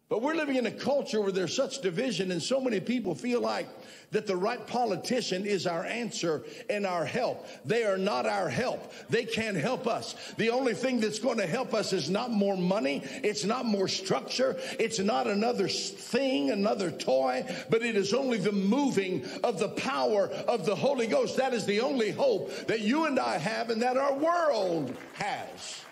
But we're living in a culture where there's such division, and so many people feel like that the right politician is our answer and our help. They are not our help. They can't help us. The only thing that's going to help us is not more money. It's not more structure. It's not another thing, another toy, but it is only the moving of the power of the Holy Ghost. That is the only hope that you and I have and that our world has.